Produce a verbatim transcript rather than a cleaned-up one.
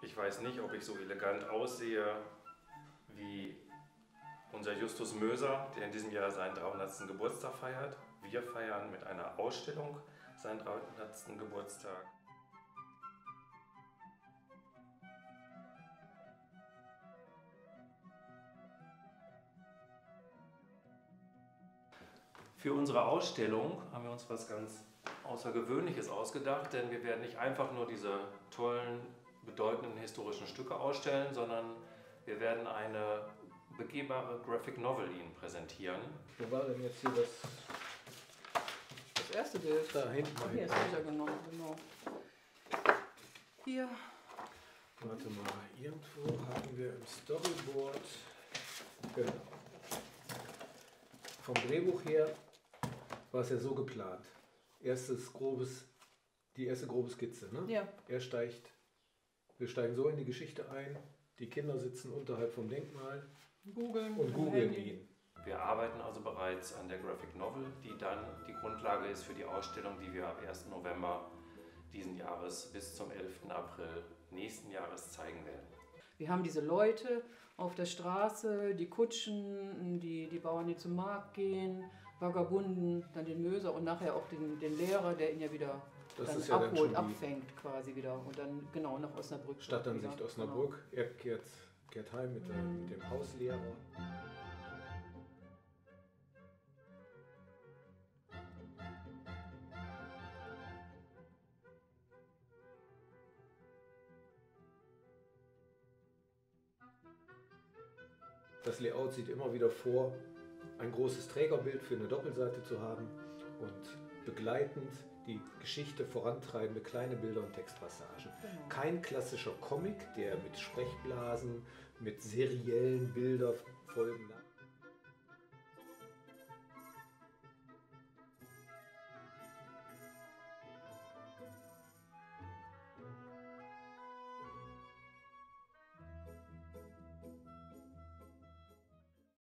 Ich weiß nicht, ob ich so elegant aussehe wie unser Justus Möser, der in diesem Jahr seinen dreihundertsten Geburtstag feiert. Wir feiern mit einer Ausstellung seinen dreihundertsten Geburtstag. Für unsere Ausstellung haben wir uns was ganz Außergewöhnliches ausgedacht, denn wir werden nicht einfach nur diese tollen, bedeutenden historischen Stücke ausstellen, sondern wir werden eine begehbare Graphic Novel Ihnen präsentieren. Wo war denn jetzt hier das, das erste Bild? Da hinten. Ach, hier ist wieder genommen, genau. Hier. Warte mal, irgendwo hatten wir im Storyboard, genau. Vom Drehbuch her war es ja so geplant. Erstes grobes, die erste grobe Skizze, ne? Ja. Er steigt, wir steigen so in die Geschichte ein, die Kinder sitzen unterhalb vom Denkmal Googeln und googeln ihn. Wir arbeiten also bereits an der Graphic Novel, die dann die Grundlage ist für die Ausstellung, die wir am ersten November diesen Jahres bis zum elften April nächsten Jahres zeigen werden. Wir haben diese Leute auf der Straße, die Kutschen, die, die Bauern, die zum Markt gehen, Vagabunden, dann den Möser und nachher auch den, den Lehrer, der ihn ja wieder Das dann ist ja dann abholt, schon die abfängt quasi wieder und dann genau nach Osnabrück. Stadtansicht wieder. Osnabrück. Er kehrt, kehrt heim mit, der, mit dem Hauslehrer. Das Layout sieht immer wieder vor, ein großes Trägerbild für eine Doppelseite zu haben und begleitend die Geschichte vorantreibende kleine Bilder und Textpassagen. Genau. Kein klassischer Comic, der mit Sprechblasen, mit seriellen Bilderfolgen